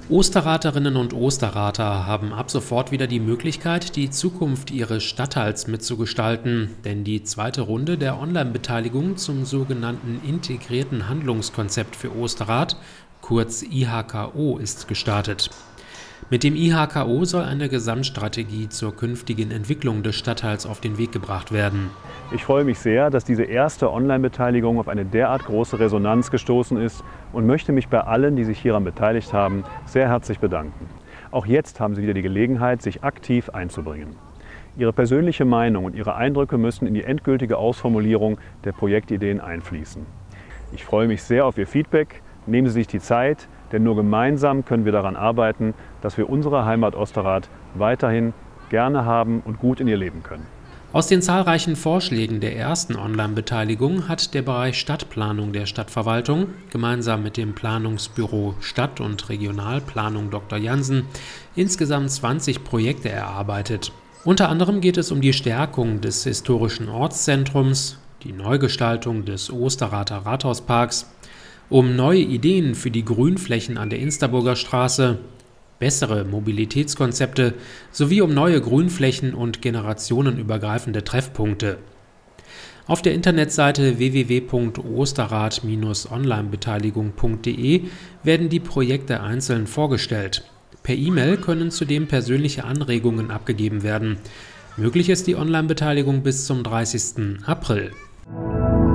Osterraterinnen und Osterrater haben ab sofort wieder die Möglichkeit, die Zukunft ihres Stadtteils mitzugestalten, denn die zweite Runde der Online-Beteiligung zum sogenannten Integrierten Handlungskonzept für Osterrat, kurz IHKO, ist gestartet. Mit dem IHKO soll eine Gesamtstrategie zur künftigen Entwicklung des Stadtteils auf den Weg gebracht werden. Ich freue mich sehr, dass diese erste Online-Beteiligung auf eine derart große Resonanz gestoßen ist und möchte mich bei allen, die sich hieran beteiligt haben, sehr herzlich bedanken. Auch jetzt haben Sie wieder die Gelegenheit, sich aktiv einzubringen. Ihre persönliche Meinung und Ihre Eindrücke müssen in die endgültige Ausformulierung der Projektideen einfließen. Ich freue mich sehr auf Ihr Feedback. Nehmen Sie sich die Zeit, denn nur gemeinsam können wir daran arbeiten, dass wir unsere Heimat Osterrath weiterhin gerne haben und gut in ihr leben können. Aus den zahlreichen Vorschlägen der ersten Online-Beteiligung hat der Bereich Stadtplanung der Stadtverwaltung gemeinsam mit dem Planungsbüro Stadt- und Regionalplanung Dr. Jansen insgesamt 20 Projekte erarbeitet. Unter anderem geht es um die Stärkung des historischen Ortszentrums, die Neugestaltung des Osterrather Rathausparks, um neue Ideen für die Grünflächen an der Insterburger Straße, bessere Mobilitätskonzepte sowie um neue Grünflächen und generationenübergreifende Treffpunkte. Auf der Internetseite www.osterrath-onlinebeteiligung.de werden die Projekte einzeln vorgestellt. Per E-Mail können zudem persönliche Anregungen abgegeben werden. Möglich ist die Online-Beteiligung bis zum 30. April.